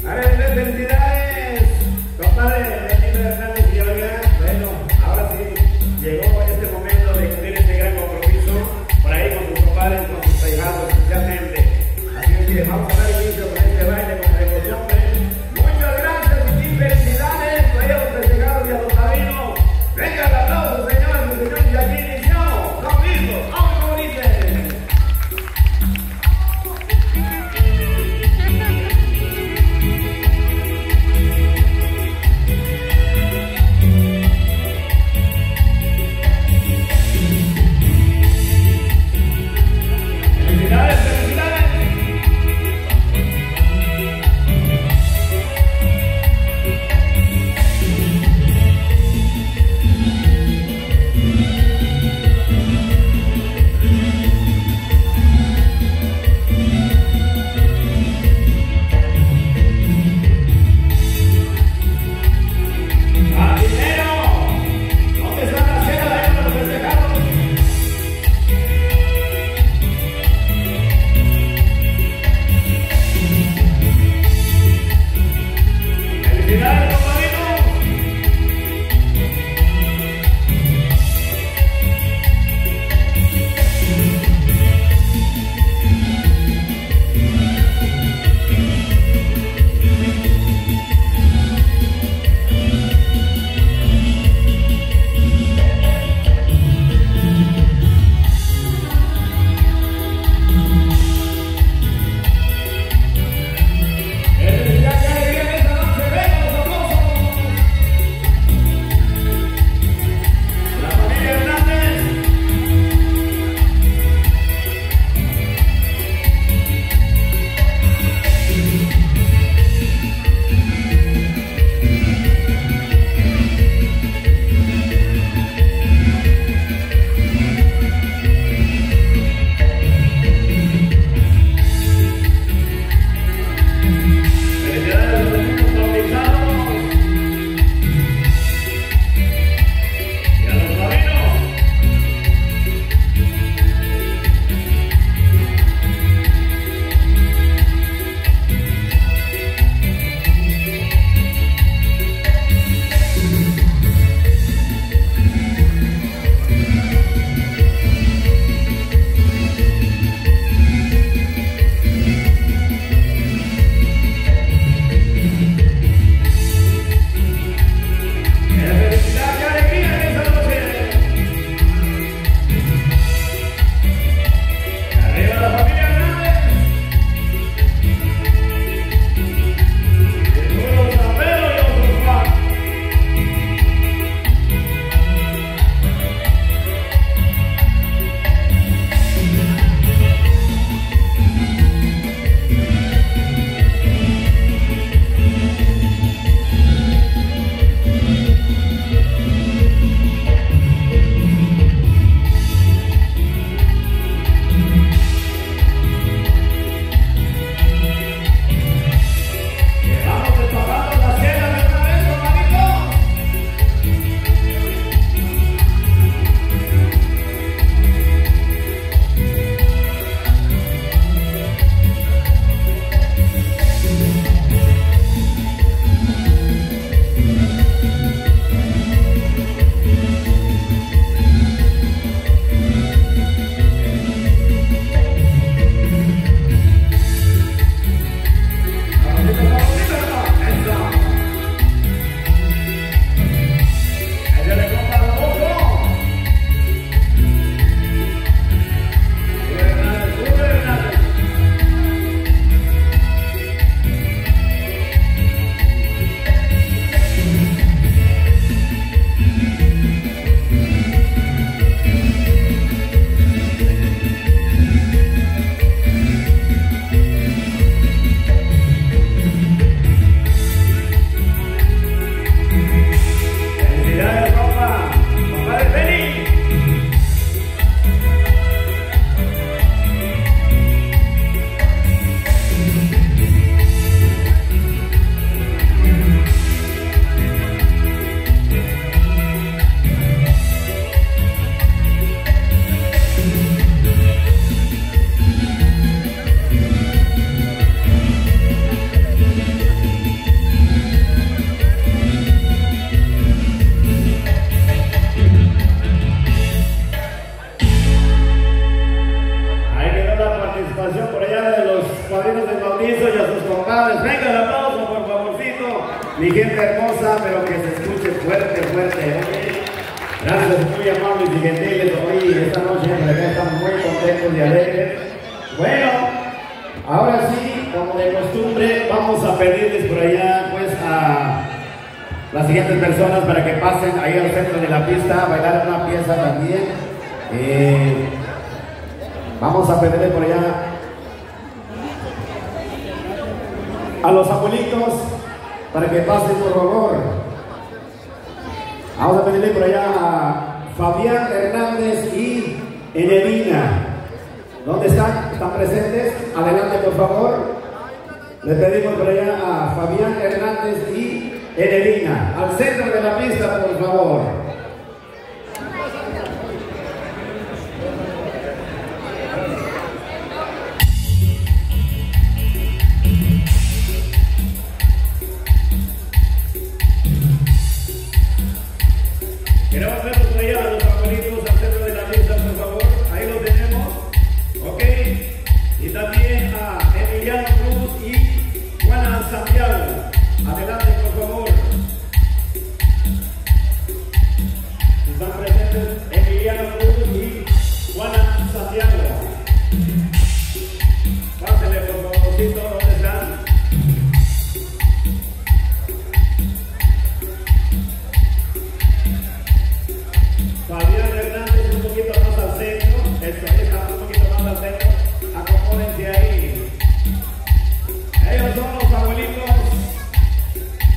A ver, felicidades, compadre Benito Hernández y Olga. Bueno, ahora sí llegó este momento de cumplir este gran compromiso por ahí con sus compadres, con sus ahijados especialmente. Así es que vamos a dar inicio con este baile con devoción. Muchas gracias y felicidades a los festejados y a los padrinos. Venga el aplauso, señoras y señores, y aquí inició. Lo mismo, vamos como dicen. Felicidades, felicidades. compromiso y a sus compadres. Venga el aplauso, por favorcito. Mi gente hermosa, pero que se escuche fuerte, fuerte. Oye, gracias, muy amables y gentiles. Hoy, esta noche, por acá estamos muy contentos y alegres. Bueno, ahora sí, como de costumbre, vamos a pedirles por allá, pues, a las siguientes personas para que pasen ahí al centro de la pista a bailar una pieza también. Vamos a pedirle por allá a los abuelitos para que pasen, por favor. Vamos a pedirle por allá a Fabián Hernández y Eneina. ¿Dónde están? ¿Están presentes? Adelante, por favor. Le pedimos por allá a Fabián Hernández y Eneina. Al centro de la pista, por favor. Queremos verlos por allá, a los abuelitos al centro de la pista, por favor. Ahí los tenemos. Ok. Y también a Emiliano Cruz y Juana Santiago. Adelante, por favor. Están presentes Emiliano Cruz y Juana Santiago. Pásenle, por favorcito, ¿dónde están? Fabián Hernández un poquito más al centro. Esto, ahí está un poquito más al centro. Acomódense ahí. Ellos son los abuelitos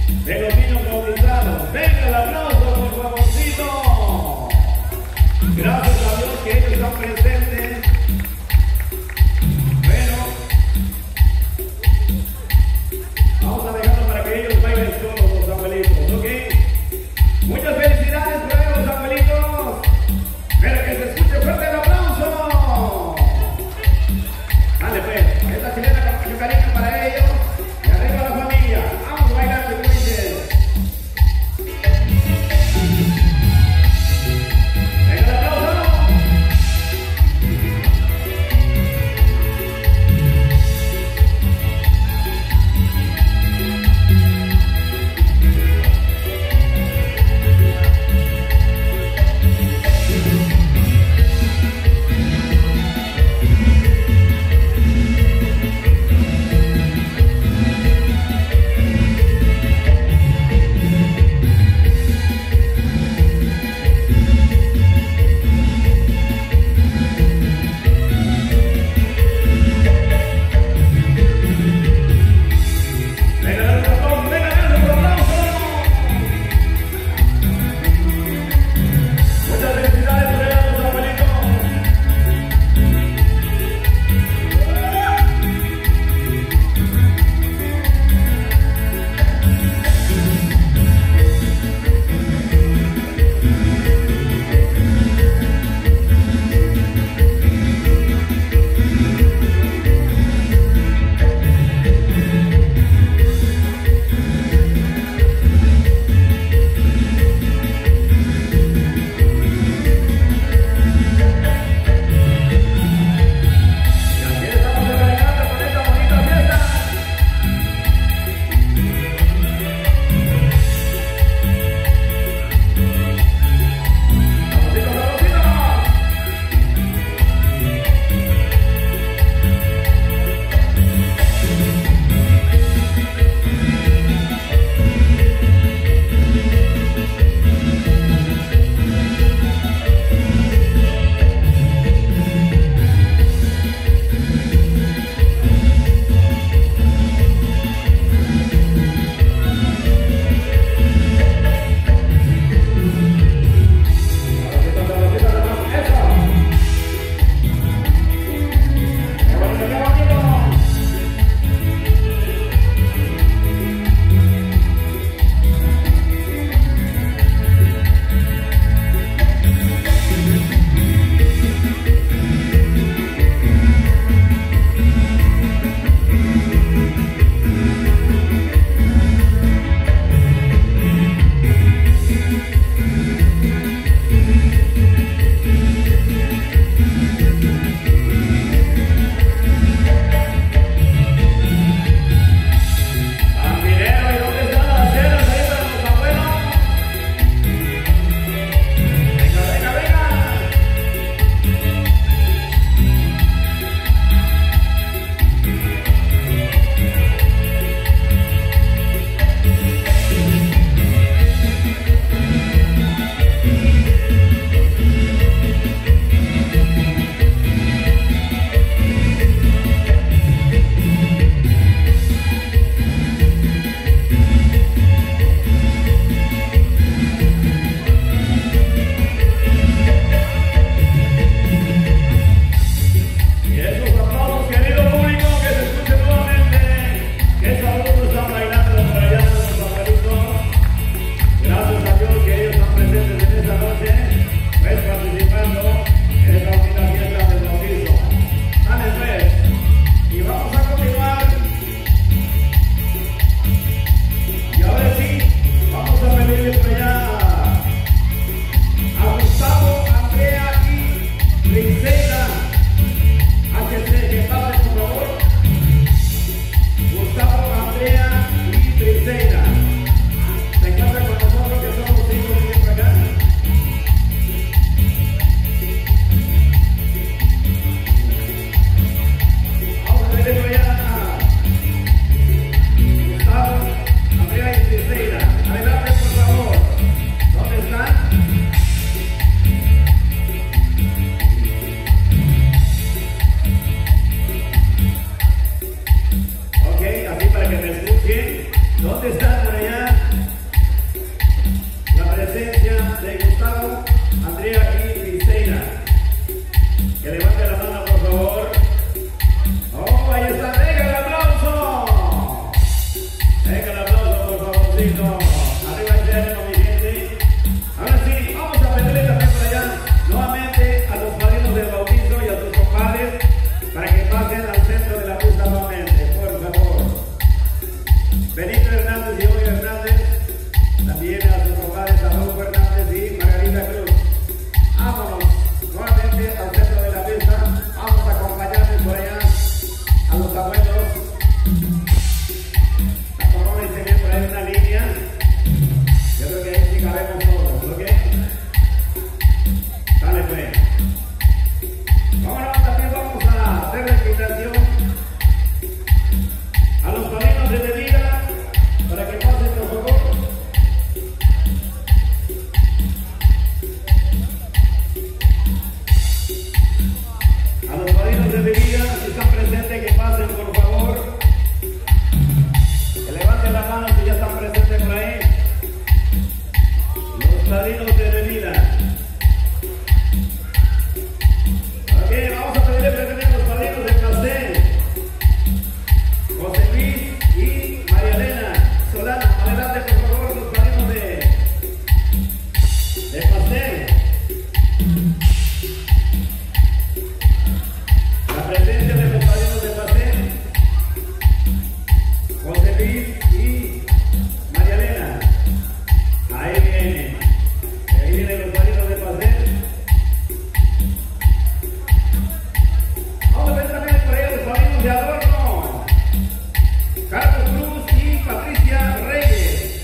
y Patricia Reyes.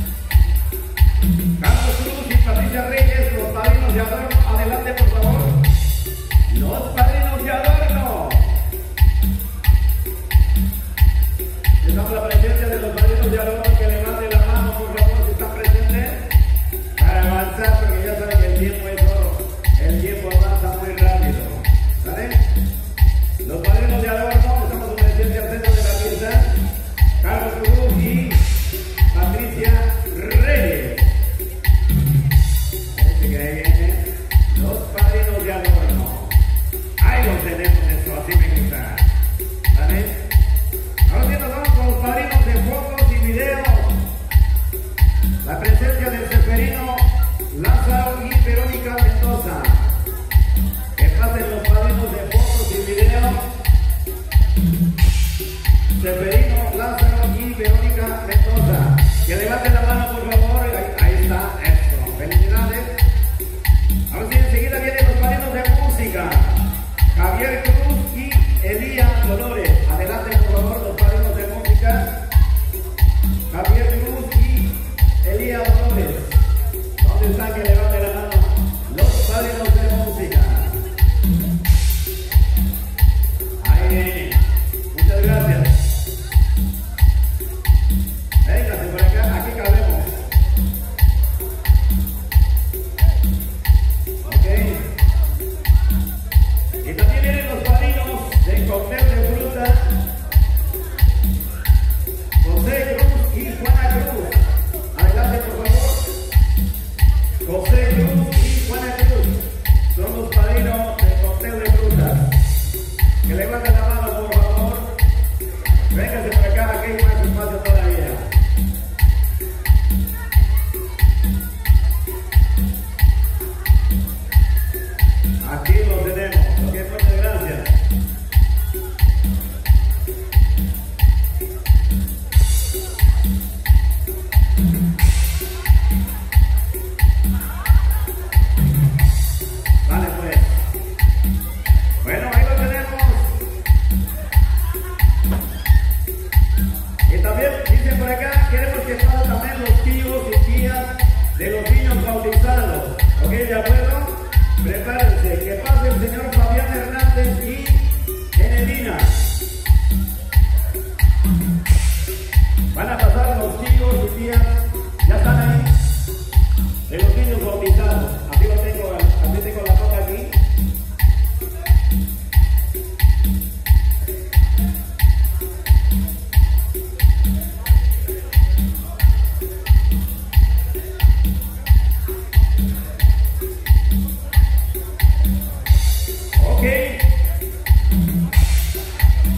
Carlos Cruz y Patricia Reyes, los padrinos de adorno. Adelante, por favor. Los padrinos de adorno. Estamos la presencia de los padrinos de adorno, que levanten la mano, por favor, si están presentes, para avanzar, porque ya saben que el tiempo es oro. El tiempo avanza muy rápido. ¿Sale? Los padrinos de adorno, estamos en presencia al centro de la fiesta. Carlos Cruz y Patricia Reyes. Parece que ahí vienen los padrinos de adorno. Ahí los tenemos, esto así me gusta. ¿Vale? Ahora sí nos vamos con los padrinos de fotos y videos. La presencia del Seferino Lázaro y Verónica Mendoza. Que pasen los padrinos de fotos y videos. Seferino Lázaro y Verónica Mendoza. Que levanten la mano, por favor. Ahí está, eso. Felicidades. Ahora sí, enseguida vienen los padrinos de música. Javier Cruz y Elías Dolores. Adelante, por favor, los padrinos de música. Javier Cruz y Elías Dolores. ¿Dónde están? Que levanten la mano los padrinos de música. Ahí vienen. Muchas gracias. Véngase por acá, aquí cabemos. Ok. Y también vienen los padrinos de cóctel de fruta. José Cruz y Juana Cruz. Adelante, por favor. José Cruz y Juana Cruz son los padrinos de cóctel de frutas. Que levanten la mano, por favor. Véngase por acá, aquí hay más espacio todavía. Aquí lo tenemos. Ok, muchas gracias. Vale, pues. Bueno, ahí lo tenemos. Y también dicen por acá, queremos que pasen también los tíos y tías de los niños bautizados. ¿Ok? ¿De acuerdo? Prepárense, que pase el señor Fabián Hernández y Enelina. Van a pasar los tíos y tías, ya están ahí, de los niños bautizados. Así tengo la foto aquí. Ok.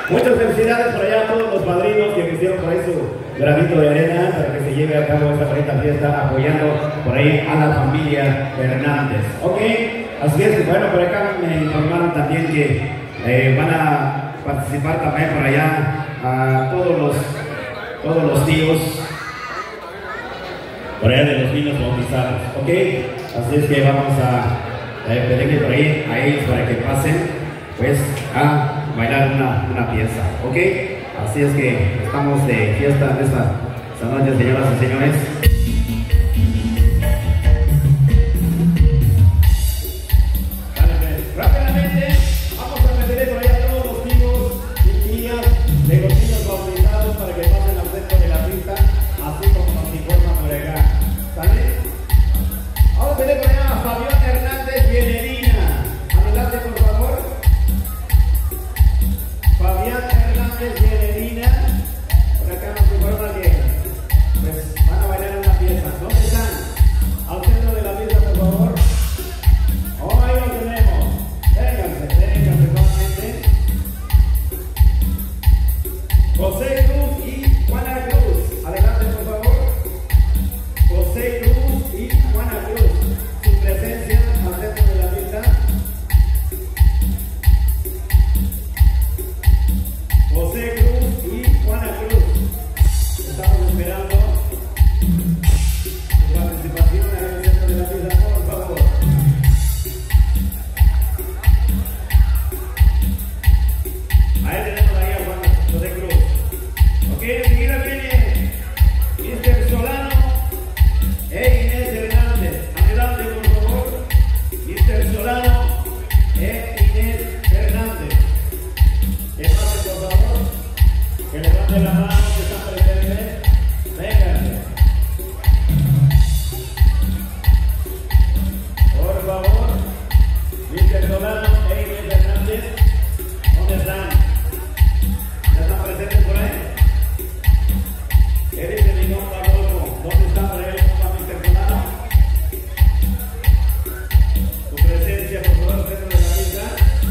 Muchas felicidades por allá a todos los padrinos que hicieron por ahí su granito de arena para que se lleve a cabo esta bonita fiesta, apoyando por ahí a la familia Hernández. Ok, así es. Bueno, por acá me informaron también que van a participar también por allá a todos los tíos por allá de los niños bautizados. Ok, así es que vamos a pedirle por ahí a ellos para que pasen pues a bailar una pieza. Ok, así es que estamos de fiesta en esta noche, señoras y señores. Rápidamente vamos a pedirle por ahí a todos los tíos y tías de los niños bautizados para que pasen al centro de la pista, así como nos informan por acá. ¿Sale? Vamos a pedirle por allá a Fabián Hernández y Elerina. Adelante, por favor. Fabián Hernández y Elerina. Por acá nos informan que pues, van a bailar una pieza. ¿Dónde están? Al centro de la pista, por favor. Oh, ahí lo tenemos. Vénganse nuevamente. José Cruz y Juana Cruz. Adelante, por favor. José Cruz y Juana Cruz. Su presencia al centro de la pista. José Cruz y Juana Cruz. Estamos esperando su participación en el centro de la pista, por favor. Ahí tenemos ahí a Juan José Cruz. Ok, enseguida viene Mr. Solano e Inés Hernández. Adelante, por favor. Mr. Solano e Inés Hernández. Que pase, por favor. Que levanten la mano que están presentes. Vénganse. Por favor. Mr. Solano e Inés Hernández. ¿Dónde están? ¿Ya están presentes por ahí? Eres de mi nombre, Adolfo. ¿Dónde están por ahí los Mr. Solano? Tu presencia, por favor, dentro de la pista.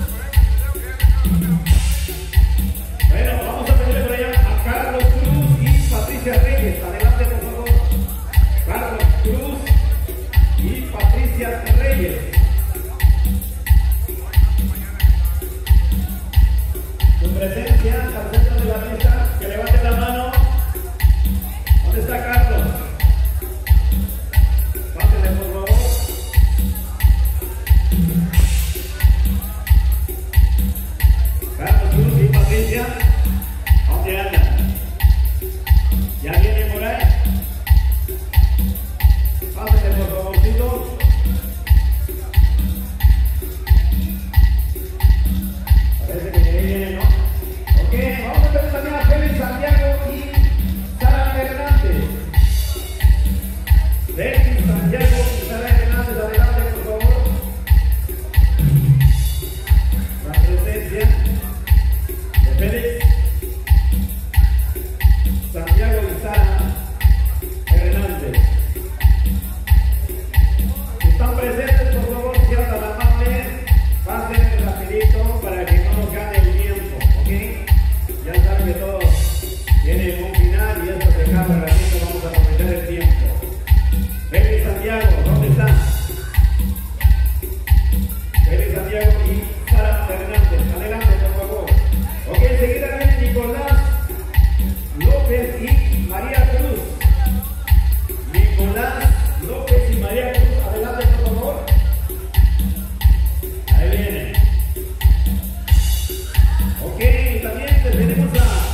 Bueno, vamos a pedirle por allá a Carlos Cruz y Patricia Reyes. Adelante, por favor. Carlos Cruz y Patricia Reyes. Su presencia al centro de la pista, que levante la mano. ¿Dónde está Carlos? Pásenle, por favor. Carlos Cruz y Patricia, ¿dónde andan? ¿Ya vienen por ahí? Pásenle, por favorcito. Parece que ahí viene, ¿no? Ok, vamos a ver también a Félix Santiago y Sara Hernández. Félix Santiago y Sara Hernández, adelante, por favor. La presencia de Félix Santiago y Sara Hernández. Si están presentes, por favor, sean tan amables, pasen rapidito para que no nos gane el tiempo, ¿ok? Ya saben que todos tienen un final y esto se acaba ratito, vamos a aprovechar el tiempo. Félix Santiago, ¿dónde están? Félix Santiago y Sara Hernández, adelante, por favor. Ok, enseguida viene Nicolás López y María Cruz. Nicolás López y María Cruz, adelante, por favor. Ahí viene. Ok, también tenemos a